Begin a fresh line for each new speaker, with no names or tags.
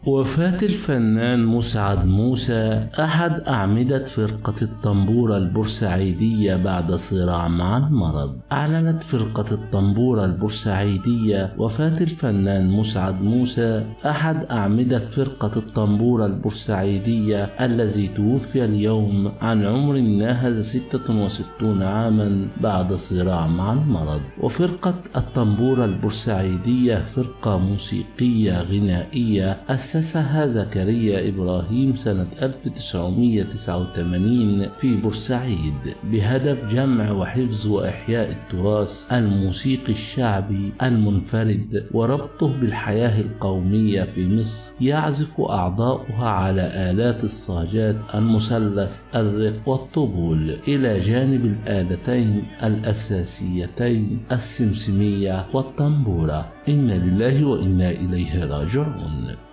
وفاة الفنان مسعد موسى أحد أعمدة فرقة الطنبورة البورسعيدية بعد صراع مع المرض. أعلنت فرقة الطنبورة البورسعيدية وفاة الفنان مسعد موسى أحد أعمدة فرقة الطنبورة البورسعيدية الذي توفي اليوم عن عمر ناهز 66 عاما بعد صراع مع المرض. وفرقة الطنبورة البورسعيدية فرقة موسيقية غنائية أسسها زكريا إبراهيم سنة 1989 في بورسعيد بهدف جمع وحفظ وإحياء التراث الموسيقي الشعبي المنفرد وربطه بالحياة القومية في مصر. يعزف أعضاؤها على آلات الصاجات المثلث الرق والطبول إلى جانب الآلتين الأساسيتين السمسمية والطنبورة. إنا لله وإنا إليه راجعون.